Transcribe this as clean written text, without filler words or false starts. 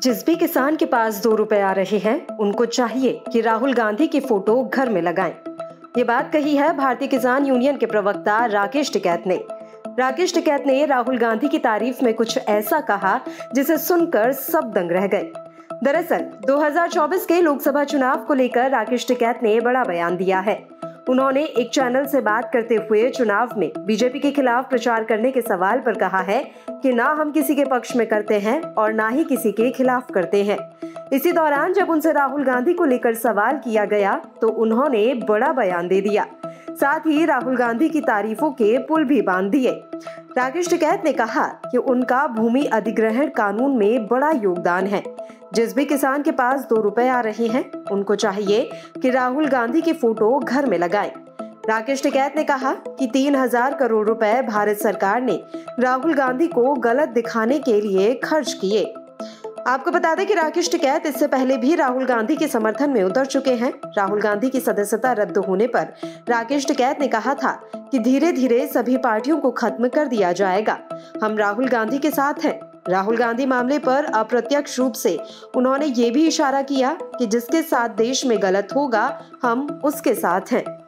जिस भी किसान के पास 2 रुपए आ रहे हैं, उनको चाहिए कि राहुल गांधी की फोटो घर में लगाएं। ये बात कही है भारतीय किसान यूनियन के प्रवक्ता राकेश टिकैत ने। राकेश टिकैत ने राहुल गांधी की तारीफ में कुछ ऐसा कहा जिसे सुनकर सब दंग रह गए। दरअसल 2024 के लोकसभा चुनाव को लेकर राकेश टिकैत ने बड़ा बयान दिया है। उन्होंने एक चैनल से बात करते हुए चुनाव में बीजेपी के खिलाफ प्रचार करने के सवाल पर कहा है कि ना हम किसी के पक्ष में करते हैं और ना ही किसी के खिलाफ करते हैं। इसी दौरान जब उनसे राहुल गांधी को लेकर सवाल किया गया तो उन्होंने बड़ा बयान दे दिया, साथ ही राहुल गांधी की तारीफों के पुल भी बांध दिए। राकेश टिकैत ने कहा कि उनका भूमि अधिग्रहण कानून में बड़ा योगदान है। जिस भी किसान के पास 2 रुपए आ रहे हैं, उनको चाहिए कि राहुल गांधी की फोटो घर में लगाएं। राकेश टिकैत ने कहा कि 3000 करोड़ रुपए भारत सरकार ने राहुल गांधी को गलत दिखाने के लिए खर्च किए। आपको बता दें कि राकेश टिकैत इससे पहले भी राहुल गांधी के समर्थन में उतर चुके हैं। राहुल गांधी की सदस्यता रद्द होने पर राकेश टिकैत ने कहा था कि धीरे धीरे सभी पार्टियों को खत्म कर दिया जाएगा। हम राहुल गांधी के साथ हैं। राहुल गांधी मामले पर अप्रत्यक्ष रूप से उन्होंने ये भी इशारा किया कि जिसके साथ देश में गलत होगा, हम उसके साथ हैं।